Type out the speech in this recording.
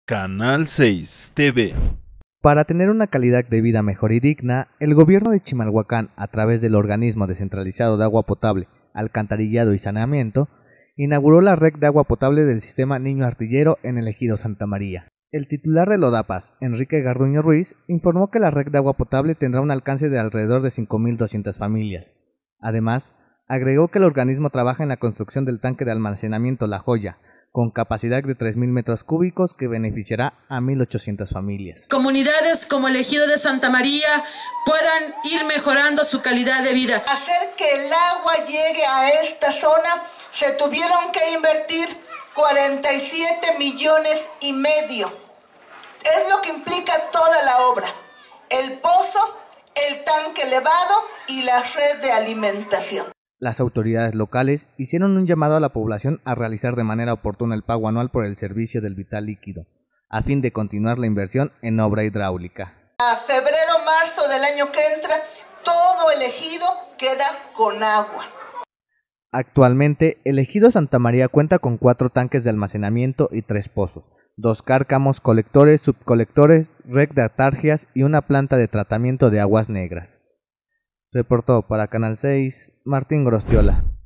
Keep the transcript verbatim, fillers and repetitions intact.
Canal seis T V. Para tener una calidad de vida mejor y digna, el gobierno de Chimalhuacán, a través del Organismo Descentralizado de Agua Potable, Alcantarillado y Saneamiento, inauguró la red de agua potable del sistema Niño Artillero en el ejido Santa María. El titular de Lodapas, Enrique Garduño Ruiz, informó que la red de agua potable tendrá un alcance de alrededor de cinco mil doscientas familias. Además, agregó que el organismo trabaja en la construcción del tanque de almacenamiento La Joya, con capacidad de tres mil metros cúbicos que beneficiará a mil ochocientas familias. Comunidades como el ejido de Santa María puedan ir mejorando su calidad de vida. Hacer que el agua llegue a esta zona, se tuvieron que invertir cuarenta y siete millones y medio. Es lo que implica toda la obra: el pozo, el tanque elevado y la red de alimentación. Las autoridades locales hicieron un llamado a la población a realizar de manera oportuna el pago anual por el servicio del vital líquido, a fin de continuar la inversión en obra hidráulica. A febrero marzo del año que entra, todo el ejido queda con agua. Actualmente, el ejido Santa María cuenta con cuatro tanques de almacenamiento y tres pozos, dos cárcamos, colectores, subcolectores, red de atargias y una planta de tratamiento de aguas negras. Reportó para Canal seis, Martín Grostiola.